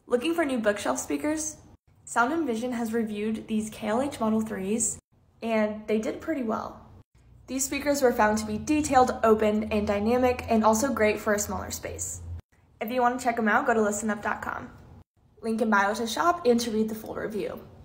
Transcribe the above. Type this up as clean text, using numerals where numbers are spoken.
Looking for new bookshelf speakers? Sound and Vision has reviewed these KLH Model 3s, and they did pretty well. These speakers were found to be detailed, open, and dynamic, and also great for a smaller space. If you want to check them out, go to listenup.com. Link in bio to shop and to read the full review.